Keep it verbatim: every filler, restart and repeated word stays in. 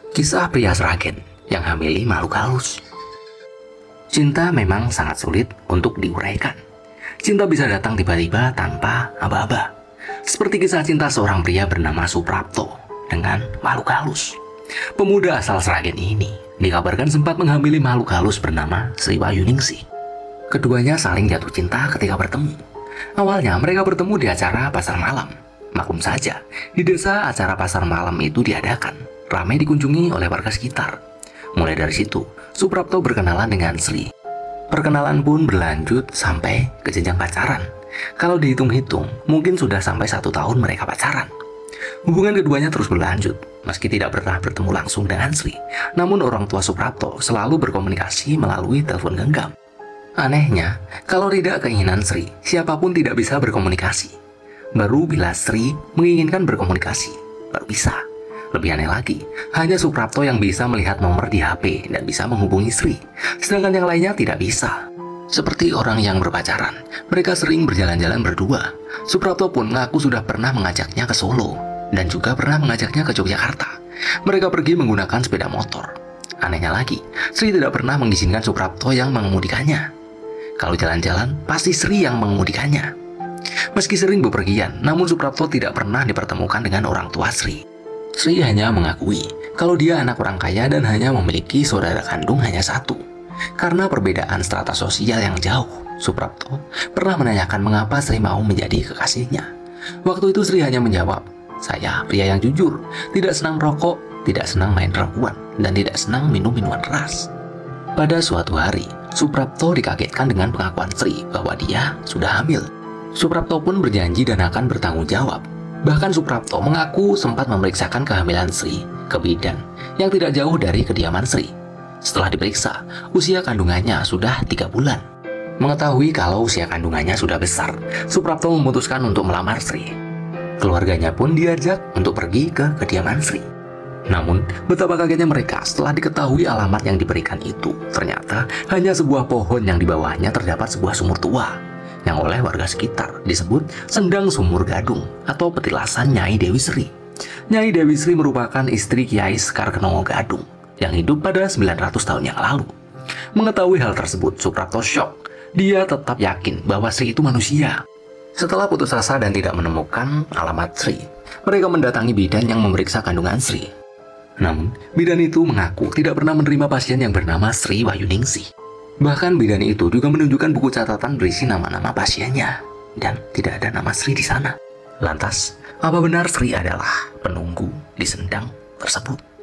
Kisah pria Sragen yang hamili makhluk halus. Cinta memang sangat sulit untuk diuraikan. Cinta bisa datang tiba-tiba tanpa aba-aba. Seperti kisah cinta seorang pria bernama Suprapto dengan makhluk halus. Pemuda asal Sragen ini dikabarkan sempat menghamili makhluk halus bernama Sri Wayuningsih. Keduanya saling jatuh cinta ketika bertemu. Awalnya mereka bertemu di acara pasar malam. Maklum saja, di desa acara pasar malam itu diadakan, ramai dikunjungi oleh warga sekitar. Mulai dari situ, Suprapto berkenalan dengan Sri. Perkenalan pun berlanjut sampai ke jenjang pacaran. Kalau dihitung-hitung, mungkin sudah sampai satu tahun mereka pacaran. Hubungan keduanya terus berlanjut, meski tidak pernah bertemu langsung dengan Sri. Namun orang tua Suprapto selalu berkomunikasi melalui telepon genggam. Anehnya, kalau tidak keinginan Sri, siapapun tidak bisa berkomunikasi. Baru bila Sri menginginkan berkomunikasi, baru bisa. Lebih aneh lagi, hanya Suprapto yang bisa melihat nomor di H P dan bisa menghubungi Sri, sedangkan yang lainnya tidak bisa. Seperti orang yang berpacaran, mereka sering berjalan-jalan berdua. Suprapto pun mengaku sudah pernah mengajaknya ke Solo, dan juga pernah mengajaknya ke Yogyakarta. Mereka pergi menggunakan sepeda motor. Anehnya lagi, Sri tidak pernah mengizinkan Suprapto yang mengemudikannya. Kalau jalan-jalan, pasti Sri yang mengemudikannya. Meski sering bepergian, namun Suprapto tidak pernah dipertemukan dengan orang tua Sri. Sri hanya mengakui kalau dia anak orang kaya dan hanya memiliki saudara kandung hanya satu. Karena perbedaan strata sosial yang jauh, Suprapto pernah menanyakan mengapa Sri mau menjadi kekasihnya. Waktu itu Sri hanya menjawab, "Saya pria yang jujur, tidak senang rokok, tidak senang main perempuan, dan tidak senang minum minuman keras." Pada suatu hari, Suprapto dikagetkan dengan pengakuan Sri bahwa dia sudah hamil. Suprapto pun berjanji dan akan bertanggung jawab. Bahkan Suprapto mengaku sempat memeriksakan kehamilan Sri ke bidan yang tidak jauh dari kediaman Sri. Setelah diperiksa, usia kandungannya sudah tiga bulan. Mengetahui kalau usia kandungannya sudah besar, Suprapto memutuskan untuk melamar Sri. Keluarganya pun diajak untuk pergi ke kediaman Sri. Namun, betapa kagetnya mereka setelah diketahui alamat yang diberikan itu. Ternyata hanya sebuah pohon yang di bawahnya terdapat sebuah sumur tua, yang oleh warga sekitar disebut Sendang Sumur Gadung atau petilasan Nyai Dewi Sri. Nyai Dewi Sri merupakan istri Kiai Sekar Kenongo Gadung yang hidup pada sembilan ratus tahun yang lalu. Mengetahui hal tersebut, Suprapto syok. Dia tetap yakin bahwa Sri itu manusia. Setelah putus asa dan tidak menemukan alamat Sri, mereka mendatangi bidan yang memeriksa kandungan Sri. Namun, bidan itu mengaku tidak pernah menerima pasien yang bernama Sri Wayuningsih. Bahkan bidan itu juga menunjukkan buku catatan berisi nama-nama pasiennya, dan tidak ada nama Sri di sana. Lantas, apa benar Sri adalah penunggu di sendang tersebut?